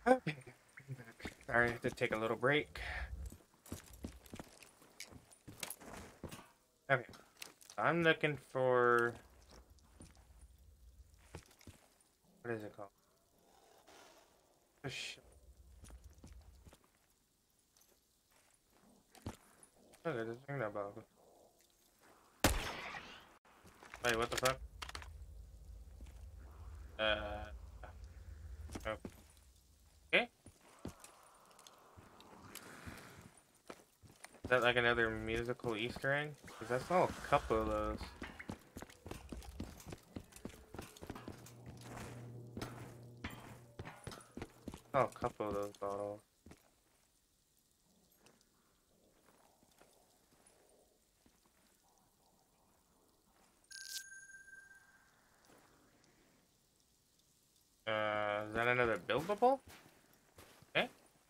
Okay, I'm back. Sorry, I had to take a little break. Okay, I'm looking for what is it called? What is this thing about? Wait, what the fuck? Uh, okay. Is that like another musical Easter egg? Because I saw a couple of those. I saw a couple of those bottles. Is that another buildable? Okay.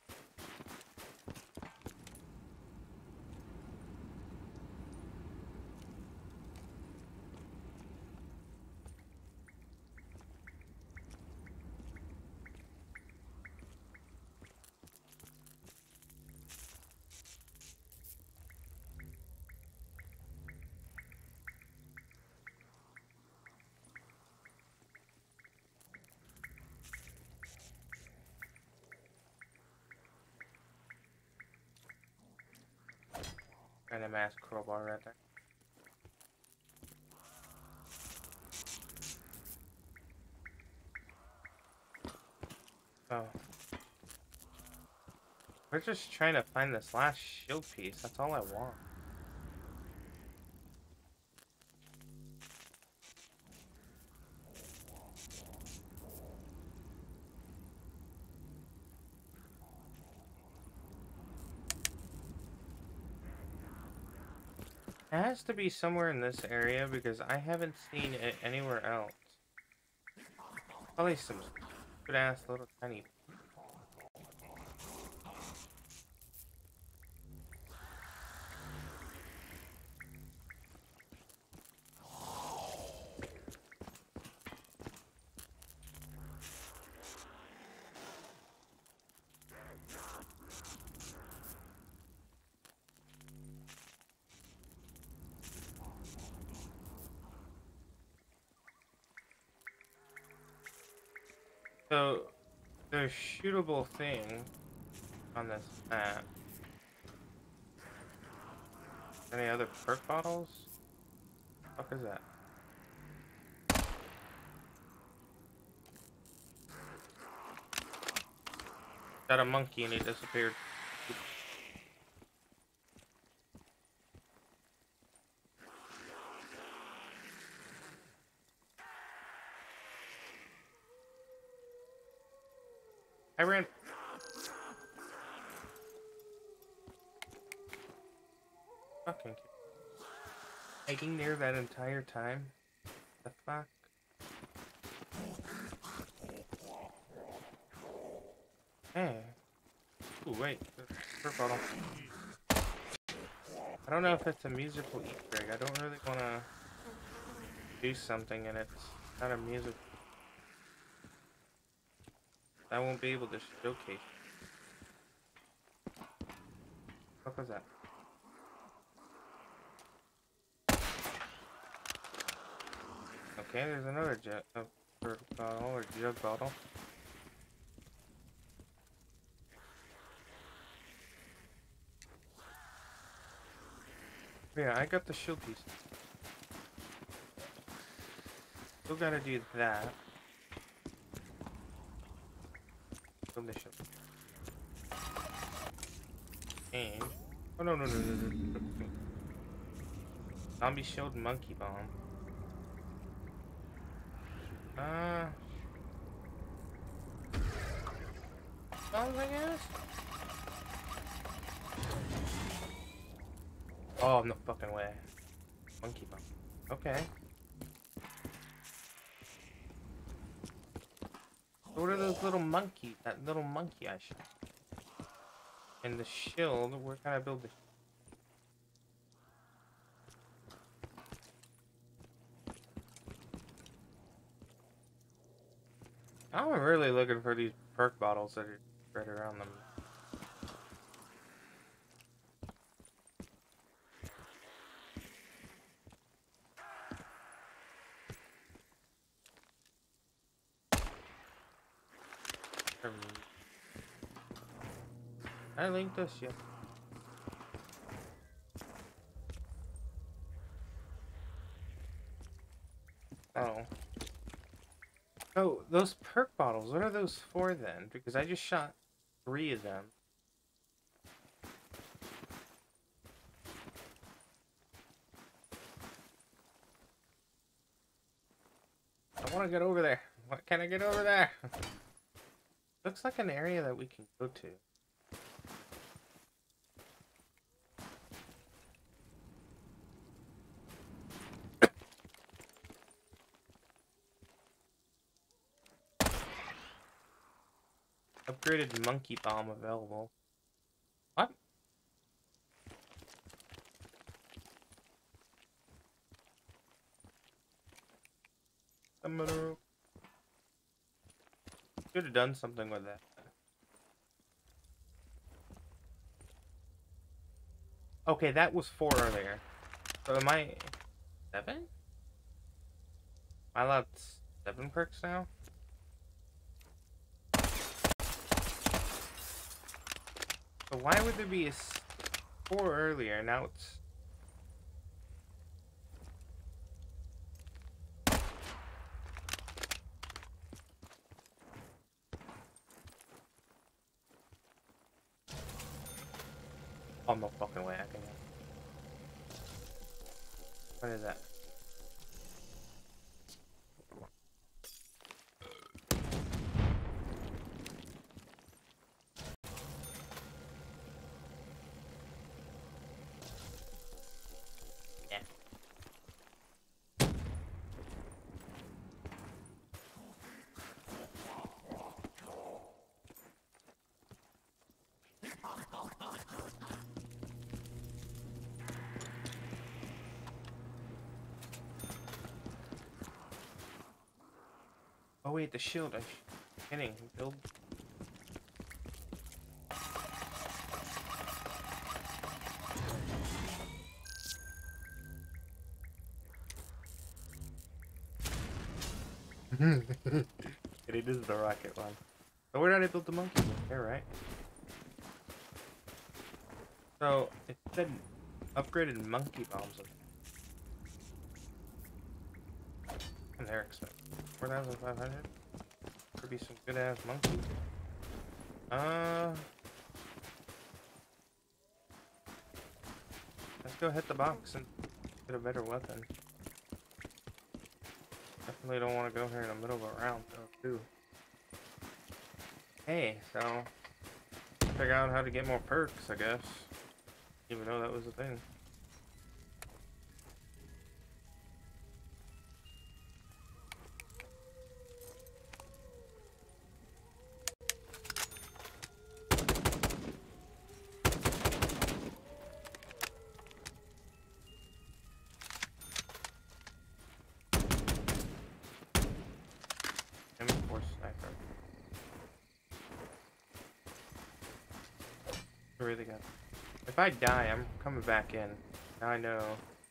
And a mass crowbar right there. Oh. We're just trying to find this last shield piece. That's all I want. It has to be somewhere in this area because I haven't seen it anywhere else. Probably some stupid ass little tiny. So there's shootable thing on this map. Any other perk bottles? What is that? Got a monkey and he disappeared. I ran. Fucking hanging there that entire time. The fuck? Hey. Ooh, wait. Perk bottle. I don't know if it's a musical Easter egg. I don't really want to do something and it's not a music. I won't be able to showcase. What was that? Okay, there's another perk bottle or jug bottle. Yeah, I got the shield piece. Still gotta do that. Build the shield. And oh no. Zombie shield monkey bomb. Bombs, I guess. Oh, no fucking way. Monkey bomb. Okay. So what are those little monkeys? That little monkey I shot. And the shield, where can I build the I'm really looking for these perk bottles that are spread around them. I linked this, yeah. Oh. Oh, those perk bottles, what are those for then? Because I just shot 3 of them. I want to get over there. What can I get over there? Looks like an area that we can go to. Upgraded monkey bomb available. What? Should have done something with that. Okay, that was 4 earlier. So am I 7? Am I allowed 7 perks now? So why would there be a 4 earlier? Now it's... Oh, no fucking way I can... What is that? Yeah. Oh wait, the shield. I'm kidding. Build. It is the rocket one. So where did I build the monkey? Here, right? So it said upgraded monkey bombs. And they're expensive. 4,500. Could be some good ass monkeys. Let's go hit the box and get a better weapon. Definitely don't want to go here in the middle of a round though, too. Hey, so figure out how to get more perks, I guess. Even though that was a thing. M4 sniper. Really good. If I die, I'm coming back in. Now I know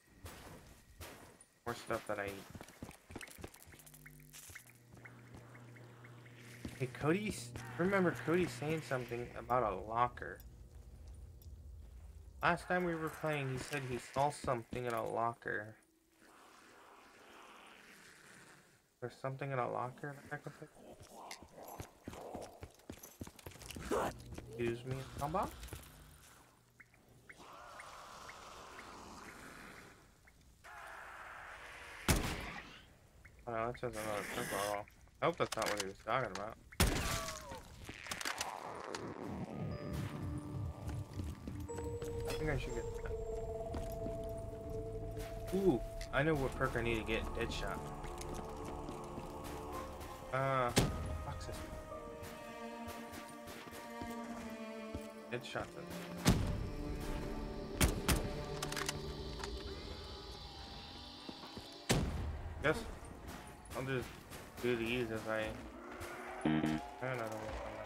more stuff that I eat. Hey, remember Cody saying something about a locker. Last time we were playing, he said he saw something in a locker. There's something in a locker that I can pick. Excuse me, combo? Oh, that says another purple. I hope that's not what he was talking about. I think I should get that. Ooh, I know what perk I need to get. Deadshot. Fuck's this? Deadshot then. Guess I'll just do these as I... I don't know.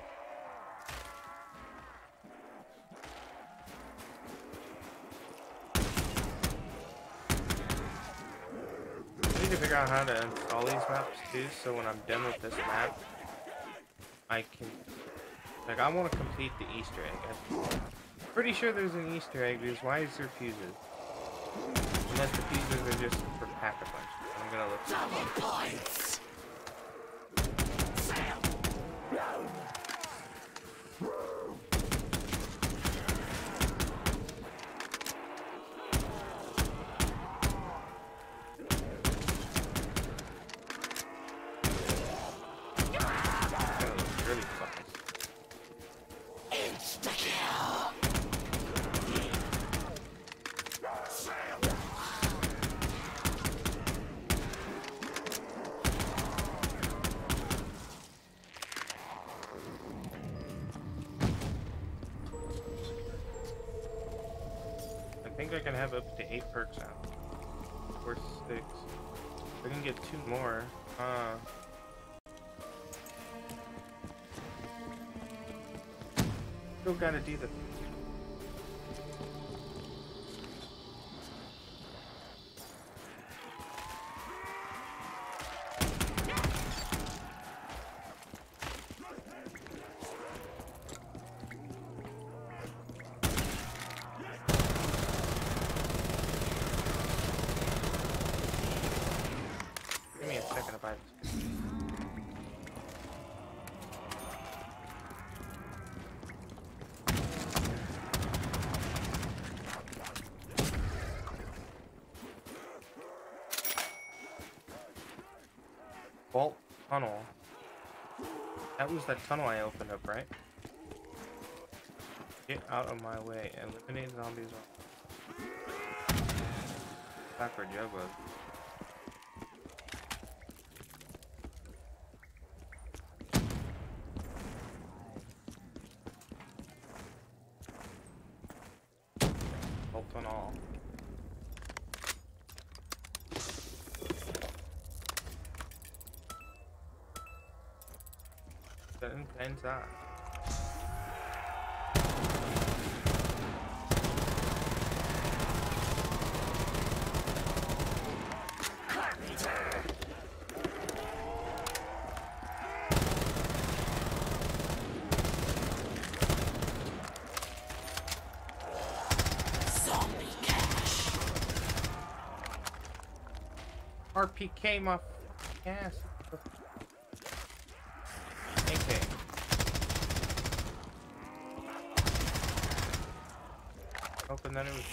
out how to install these maps too, so when I'm done with this map, I can, like, I want to complete the Easter egg. I'm pretty sure there's an Easter egg, because why is there fuses? Unless the fuses are just for pack-a-punch. I'm gonna look. Double points! I think I can have up to 8 perks now. Or 6. I can get 2 more. Still gotta do the... Give me a second to buy this. Vault tunnel. That was that tunnel I opened up, right? Get out of my way. Eliminate zombies. Back where Jug was. Vault tunnel. Inside. Zombie cash. RPK my ass. Open then it was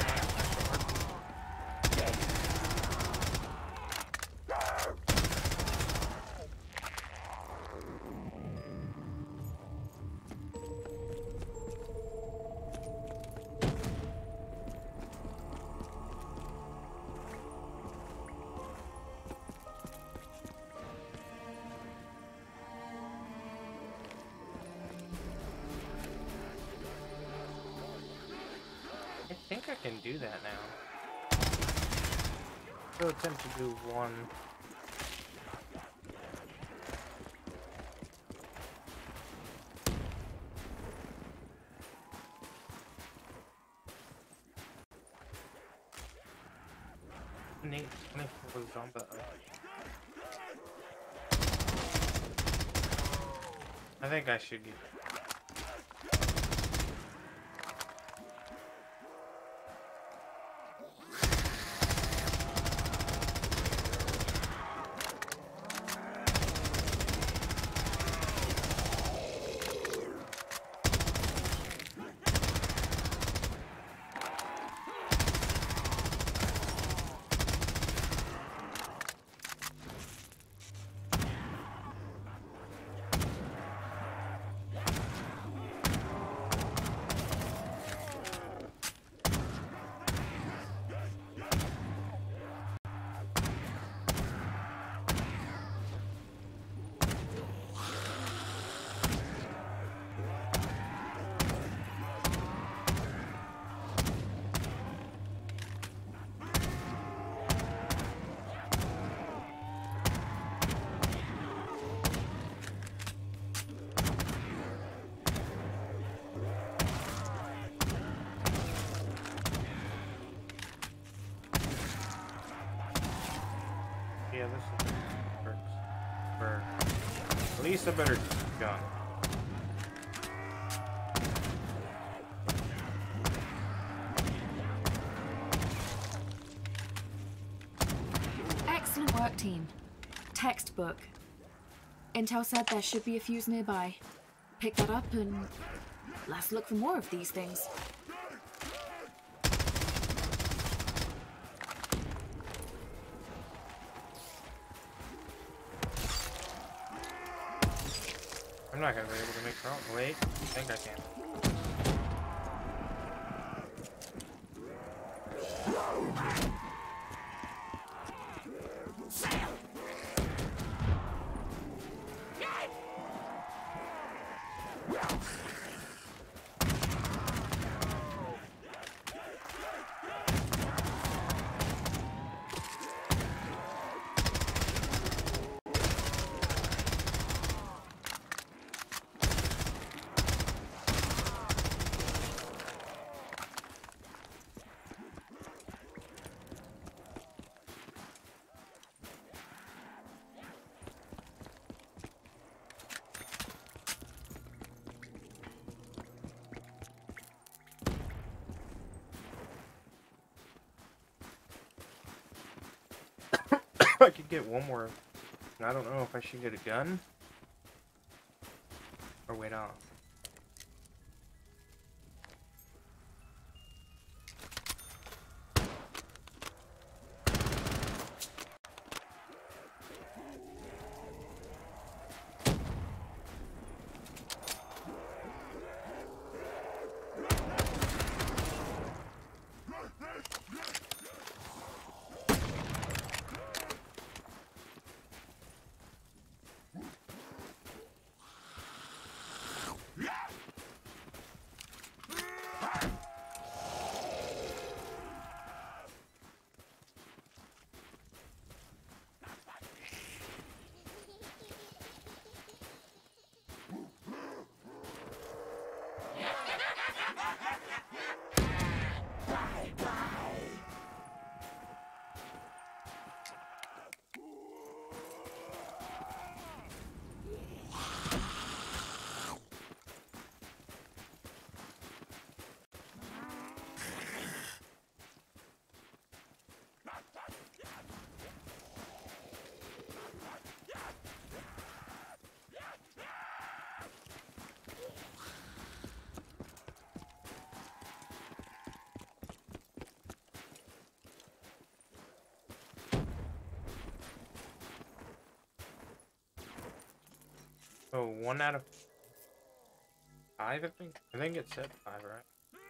I think I can do that now. Still attempt to do one. Nate 24 zombie. I think I should get. yeah, this works. For at least a better gun. Excellent work, team. Textbook. Intel said there should be a fuse nearby. Pick that up and let's look for more of these things. I'm not gonna be able to make her own. Wait, I think I can. I could get one more. I don't know if I should get a gun or wait off. So 1 out of 5, I think. I think it said 5, right?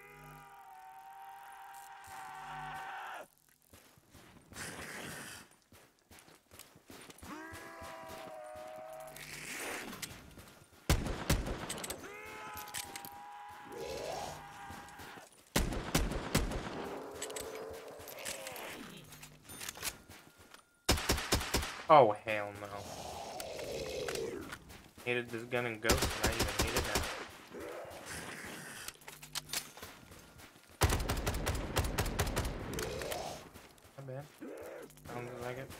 Oh hell no. Hated this gun and ghost, and I even hate it now. Not bad. Sounds like it.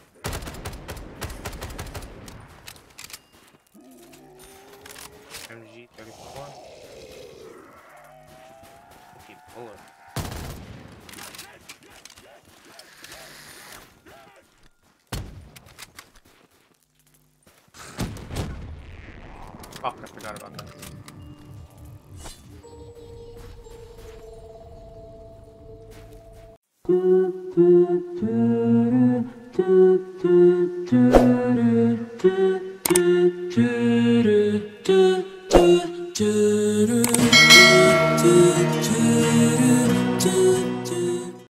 MG34. Keep bullet. Fuck, I forgot about that. Do do do do do do do do.